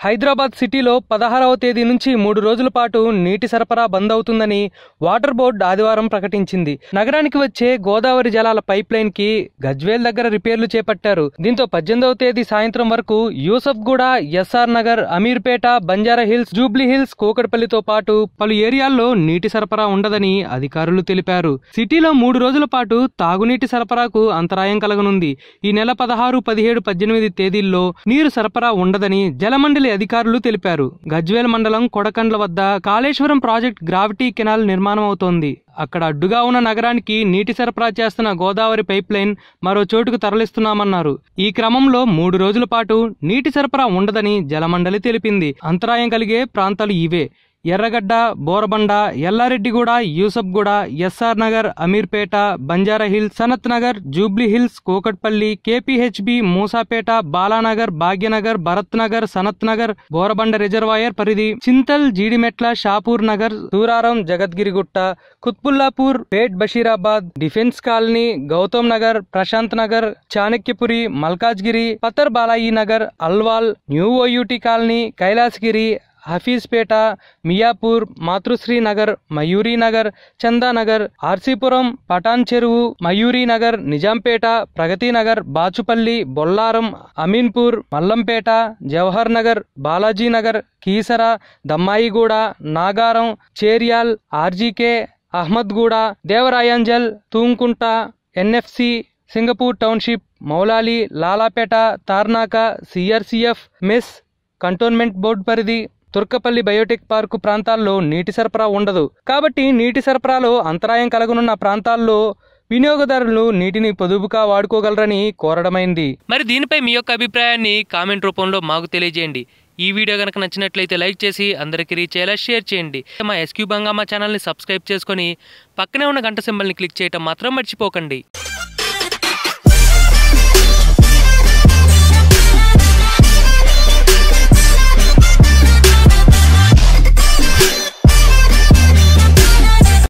హైదరాబాద్ సిటీలో 16వ తేదీ నుంచి 3 రోజుల పాటు నీటి సరఫరా బంద్ అవుతుందని వాటర్ బోర్డు ఆదివారం ప్రకటించింది. నగరానికి వచ్చే గోదావరి జలాల పైప్ లైన్ కి గజ్వేల్ దగ్గర రిపేర్లు చేపట్టారు. దీంతో 18వ తేదీ సాయంత్రం వరకు Yousufguda, SR Nagar, Ameerpet, Banjara Hills, Jubilee Hills, కూకట్పల్లితో పాటు పలు ఏరియాల్లో నీటి సరఫరా ఉండదని అధికారులు తెలిపారు. సిటీలో 3 రోజుల పాటు తాగునీటి సరఫరాకు అంతరాయం కలగనుంది. ఈ నెల 16, 17, 18 తేదీల్లో నీరు సరఫరా ఉండదని జలమండలి అధికారులు తెలిపారు. గజ్వేల్ మండలం కొడకండ్ల వద్ద కాళేశ్వరం ప్రాజెక్ట్ గ్రావిటీ కెనాల్ నిర్మాణం అవుతోంది. అక్కడ అడ్డుగా ఉన్న నగరానికి నీటి సరఫరా చేస్తున్న గోదావరి పైప్ లైన్ మరో చోటుకు తరలిస్తున్నామన్నారు. ఈ క్రమంలో 3 రోజుల పాటు నీటి సరఫరా ఉండదని జలమండలి తెలిపింది. అంతరాయం కలిగే ప్రాంతాలు ఇవే: Erragadda, Borabanda, Yellareddyguda, Yousufguda, SR Nagar, Ameerpet, Banjara Hills, Sanath Nagar, Jubilee Hills, Kukatpally, KPHB, Moosapet, Balanagar, Bhagyanagar, Bharat Nagar, Sanath Nagar, Borabanda reservoir పరిధి, Chintal, Jeedimetla, Shapur Nagar, Suraram, Jagadgirigutta, Quthbullapur, Pet Basheerabad, Defence Colony, Gautam Nagar, Prashant Nagar, Chanakyapuri, Malkajgiri, Pathar Balai Nagar, Alwal, New OUT Colony, Kailasagiri, Hafeezpet, Miyapur, Matrusri Nagar, Mayuri Nagar, Chandanagar, RC Puram, Patan Cheruvu, Mayuri Nagar, Nizampet, Pragathi Nagar, Bachupally, Bollaram, Ameenpur, Mallampet, Jawahar Nagar, Balaji Nagar, Keesara, Dammaiguda, Nagaram, Cherial, RGK, Ahmedguda, Devarayamjal, Thumkunta, NFC, Singapore township, Moulali, Lalapet, Tarnaka, CRCF, mess, cantonment board పరిధి, తుర్కపల్లి బయోటెక్ పార్కు ప్రాంతాల్లో నీటి సరఫరా ఉండదు. కాబట్టి నీటి సరఫరాలో అంతరాయం కలగనున్న ప్రాంతాల్లో వినియోగదారులు నీటిని పొదుపుగా వాడుకోగలరని కోరడమైంది. మరి దీనిపై మీ యొక్క అభిప్రాయాన్ని కామెంట్ రూపంలో మాకు తెలియజేయండి. ఈ వీడియో కనుక నచ్చినట్లయితే లైక్ చేసి అందరికీ రీచ్ అయ్యేలా షేర్ చేయండి. మా ఎస్క్యూ బంగామా ఛానల్ని సబ్స్క్రైబ్ చేసుకొని పక్కనే ఉన్న గంట సింబల్ని క్లిక్ చేయడం మాత్రం మర్చిపోకండి.